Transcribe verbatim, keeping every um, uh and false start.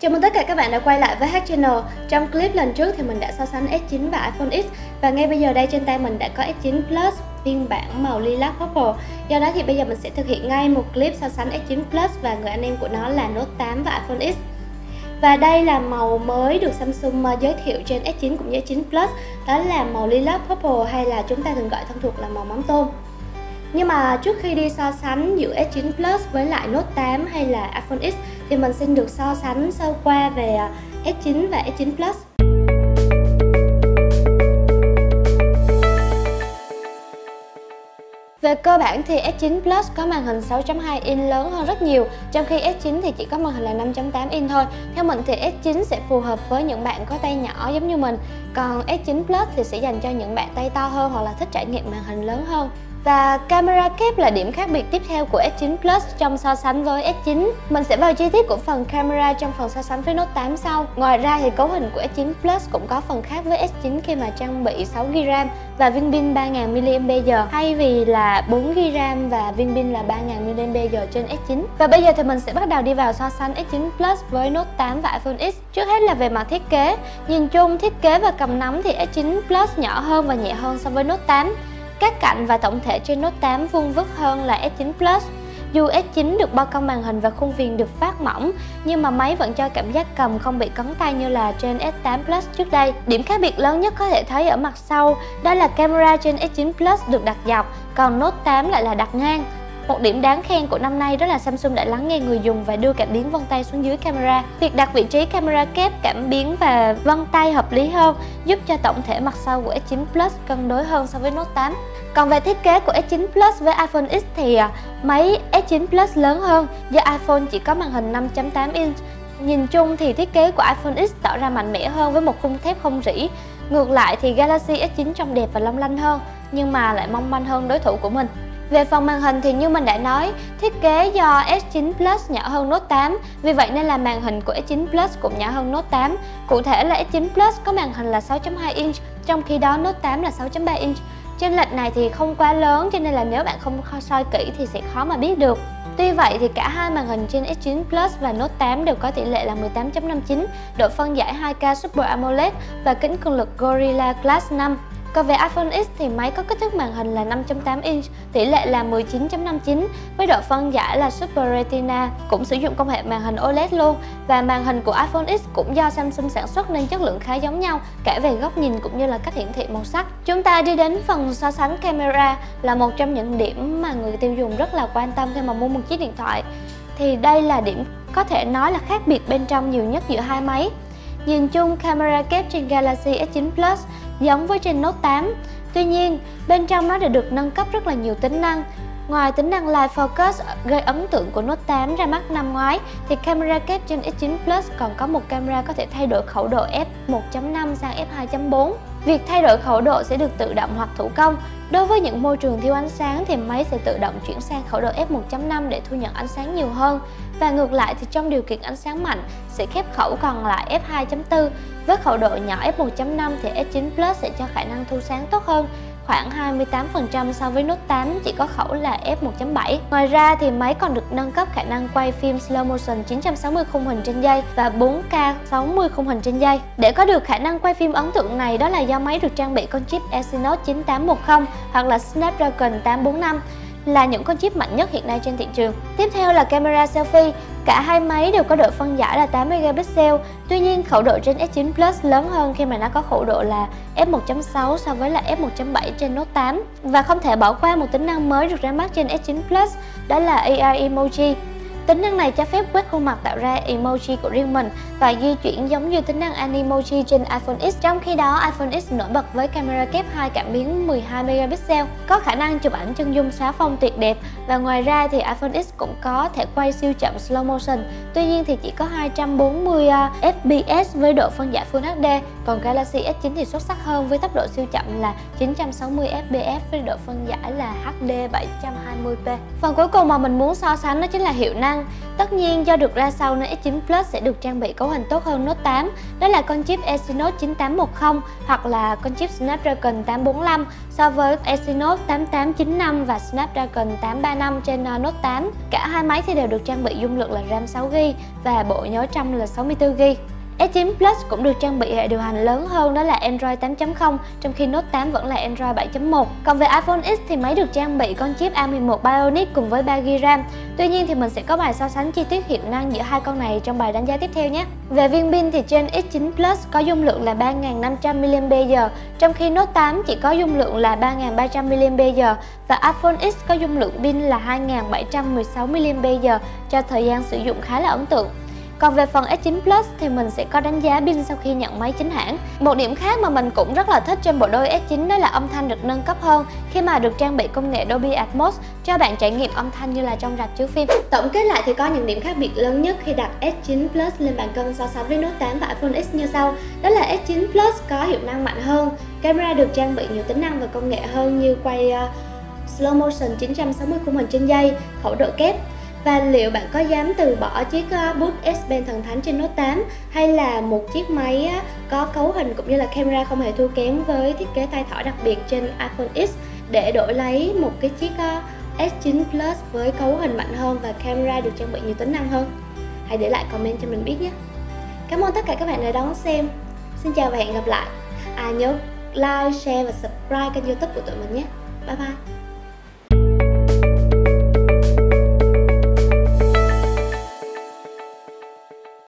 Chào mừng tất cả các bạn đã quay lại với Hack Channel. Trong clip lần trước thì mình đã so sánh S chín và iPhone X, và ngay bây giờ đây trên tay mình đã có S chín Plus phiên bản màu lilac purple. Do đó thì bây giờ mình sẽ thực hiện ngay một clip so sánh S chín Plus và người anh em của nó là Note tám và iPhone X. Và đây là màu mới được Samsung giới thiệu trên S chín cũng như S chín Plus, đó là màu lilac purple, hay là chúng ta thường gọi thân thuộc là màu mắm tôm. Nhưng mà trước khi đi so sánh giữa S chín Plus với lại Note tám hay là iPhone X thì mình xin được so sánh sơ qua về S chín và S chín Plus. Về cơ bản thì S chín Plus có màn hình sáu chấm hai inch lớn hơn rất nhiều, trong khi S chín thì chỉ có màn hình là năm chấm tám inch thôi. Theo mình thì S chín sẽ phù hợp với những bạn có tay nhỏ giống như mình, còn S chín Plus thì sẽ dành cho những bạn tay to hơn hoặc là thích trải nghiệm màn hình lớn hơn. Và camera kép là điểm khác biệt tiếp theo của S chín Plus trong so sánh với S chín. Mình sẽ vào chi tiết của phần camera trong phần so sánh với Note tám sau. Ngoài ra thì cấu hình của S chín Plus cũng có phần khác với S chín khi mà trang bị sáu gi ga bai và viên pin ba nghìn mi li am pe giờ thay vì là bốn gi ga bai và viên pin là ba nghìn mi li am pe giờ trên S chín. Và bây giờ thì mình sẽ bắt đầu đi vào so sánh S chín Plus với Note tám và iPhone X. Trước hết là về mặt thiết kế. Nhìn chung thiết kế và cầm nắm thì S chín Plus nhỏ hơn và nhẹ hơn so với Note tám. Các cạnh và tổng thể trên Note tám vuông vức hơn là S chín Plus. Dù S chín được bao công màn hình và khung viền được phát mỏng, nhưng mà máy vẫn cho cảm giác cầm không bị cấn tay như là trên S tám Plus trước đây. Điểm khác biệt lớn nhất có thể thấy ở mặt sau, đó là camera trên S chín Plus được đặt dọc, còn Note tám lại là đặt ngang. Một điểm đáng khen của năm nay đó là Samsung đã lắng nghe người dùng và đưa cảm biến vân tay xuống dưới camera. Việc đặt vị trí camera kép, cảm biến và vân tay hợp lý hơn giúp cho tổng thể mặt sau của S chín Plus cân đối hơn so với Note tám. Còn về thiết kế của S chín Plus với iPhone X thì máy S chín Plus lớn hơn do iPhone chỉ có màn hình năm chấm tám inch. Nhìn chung thì thiết kế của iPhone X tỏ ra mạnh mẽ hơn với một khung thép không rỉ. Ngược lại thì Galaxy S chín trông đẹp và long lanh hơn, nhưng mà lại mong manh hơn đối thủ của mình. Về phần màn hình thì như mình đã nói, thiết kế do S chín Plus nhỏ hơn Note tám, vì vậy nên là màn hình của S chín Plus cũng nhỏ hơn Note tám. Cụ thể là S chín Plus có màn hình là sáu chấm hai inch, trong khi đó Note tám là sáu chấm ba inch. Chênh lệch này thì không quá lớn, cho nên là nếu bạn không soi kỹ thì sẽ khó mà biết được. Tuy vậy thì cả hai màn hình trên S chín Plus và Note tám đều có tỷ lệ là mười tám chấm năm chín, độ phân giải hai K Super AMOLED và kính cường lực Gorilla Glass năm. Còn về iPhone X thì máy có kích thước màn hình là năm chấm tám inch, tỷ lệ là mười chín chấm năm chín với độ phân giải là Super Retina, cũng sử dụng công nghệ màn hình O L E D luôn. Và màn hình của iPhone X cũng do Samsung sản xuất nên chất lượng khá giống nhau, cả về góc nhìn cũng như là cách hiển thị màu sắc. Chúng ta đi đến phần so sánh camera, là một trong những điểm mà người tiêu dùng rất là quan tâm khi mà mua một chiếc điện thoại. Thì đây là điểm có thể nói là khác biệt bên trong nhiều nhất giữa hai máy. Nhìn chung camera kép trên Galaxy S chín Plus giống với trên Note tám. Tuy nhiên, bên trong nó đã được nâng cấp rất là nhiều tính năng. Ngoài tính năng Live Focus gây ấn tượng của Note tám ra mắt năm ngoái, thì camera kép trên S chín Plus còn có một camera có thể thay đổi khẩu độ F một chấm năm sang F hai chấm bốn. Việc thay đổi khẩu độ sẽ được tự động hoặc thủ công. Đối với những môi trường thiếu ánh sáng thì máy sẽ tự động chuyển sang khẩu độ F một chấm năm để thu nhận ánh sáng nhiều hơn. Và ngược lại thì trong điều kiện ánh sáng mạnh sẽ khép khẩu còn lại F hai chấm bốn. Với khẩu độ nhỏ F một chấm năm thì S chín Plus sẽ cho khả năng thu sáng tốt hơn, khoảng hai mươi tám phần trăm so với Note tám chỉ có khẩu là F một chấm bảy. Ngoài ra thì máy còn được nâng cấp khả năng quay phim slow motion chín trăm sáu mươi khung hình trên giây và bốn K sáu mươi khung hình trên giây. Để có được khả năng quay phim ấn tượng này, đó là do máy được trang bị con chip Exynos chín tám một không hoặc là Snapdragon tám bốn năm, là những con chip mạnh nhất hiện nay trên thị trường. Tiếp theo là camera selfie. Cả hai máy đều có độ phân giải là tám megapixel. Tuy nhiên khẩu độ trên S chín Plus lớn hơn khi mà nó có khẩu độ là F một chấm sáu so với là F một chấm bảy trên Note tám. Và không thể bỏ qua một tính năng mới được ra mắt trên S chín Plus, đó là A R Emoji. Tính năng này cho phép quét khuôn mặt tạo ra emoji của riêng mình và di chuyển giống như tính năng Animoji trên iPhone X. Trong khi đó, iPhone X nổi bật với camera kép hai cảm biến mười hai megapixel, có khả năng chụp ảnh chân dung xóa phông tuyệt đẹp. Và ngoài ra thì iPhone X cũng có thể quay siêu chậm slow motion. Tuy nhiên thì chỉ có hai trăm bốn mươi F P S với độ phân giải Full H D. Còn Galaxy S chín thì xuất sắc hơn với tốc độ siêu chậm là chín trăm sáu mươi F P S với độ phân giải là H D bảy trăm hai mươi p. Phần cuối cùng mà mình muốn so sánh đó chính là hiệu năng. năng. Tất nhiên do được ra sau nên ét chín Plus sẽ được trang bị cấu hình tốt hơn Note tám, đó là con chip Exynos chín tám một không hoặc là con chip Snapdragon tám bốn lăm so với Exynos tám tám chín năm và Snapdragon tám ba năm trên Note tám. Cả hai máy thì đều được trang bị dung lượng là RAM sáu gi ga bai và bộ nhớ trong là sáu mươi tư gi ga bai. ét chín Plus cũng được trang bị hệ điều hành lớn hơn, đó là Android tám chấm không, trong khi Note tám vẫn là Android bảy chấm một. Còn về iPhone X thì máy được trang bị con chip A mười một Bionic cùng với ba gi ga bai RAM. Tuy nhiên thì mình sẽ có bài so sánh chi tiết hiệu năng giữa hai con này trong bài đánh giá tiếp theo nhé. Về viên pin thì trên ét chín Plus có dung lượng là ba nghìn năm trăm mi li am pe giờ, trong khi Note tám chỉ có dung lượng là ba nghìn ba trăm mi li am pe giờ và iPhone X có dung lượng pin là hai nghìn bảy trăm mười sáu mi li am pe giờ, cho thời gian sử dụng khá là ấn tượng. Còn về phần ét chín Plus thì mình sẽ có đánh giá pin sau khi nhận máy chính hãng. Một điểm khác mà mình cũng rất là thích trên bộ đôi ét chín đó là âm thanh được nâng cấp hơn khi mà được trang bị công nghệ Dolby Atmos cho bạn trải nghiệm âm thanh như là trong rạp chiếu phim. Tổng kết lại thì có những điểm khác biệt lớn nhất khi đặt ét chín Plus lên bàn cân so sánh với Note tám và iPhone X như sau. Đó là ét chín Plus có hiệu năng mạnh hơn, camera được trang bị nhiều tính năng và công nghệ hơn như quay uh, slow motion chín trăm sáu mươi khung hình trên giây, khẩu độ kép. Và liệu bạn có dám từ bỏ chiếc Boost S Pen thần thánh trên Note tám hay là một chiếc máy có cấu hình cũng như là camera không hề thua kém với thiết kế tay thỏ đặc biệt trên iPhone X để đổi lấy một cái chiếc ét chín Plus với cấu hình mạnh hơn và camera được trang bị nhiều tính năng hơn? Hãy để lại comment cho mình biết nhé. Cảm ơn tất cả các bạn đã đón xem. Xin chào và hẹn gặp lại. À nhớ like, share và subscribe kênh YouTube của tụi mình nhé. Bye bye.